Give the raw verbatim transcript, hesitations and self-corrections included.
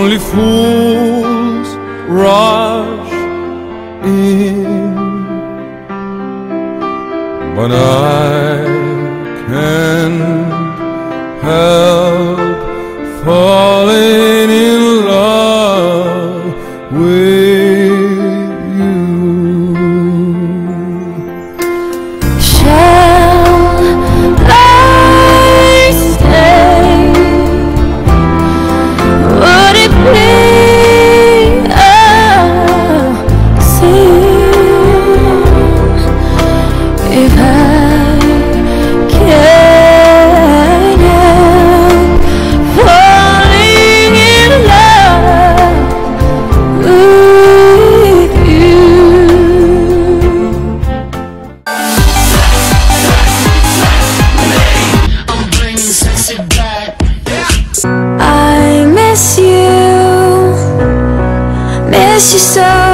Only fools rush in, but I can't help falling in love with you. Shall I stay? Would it be a sin if I can't help falling in love with you? I'm bringing sexy back. I miss you, miss you so.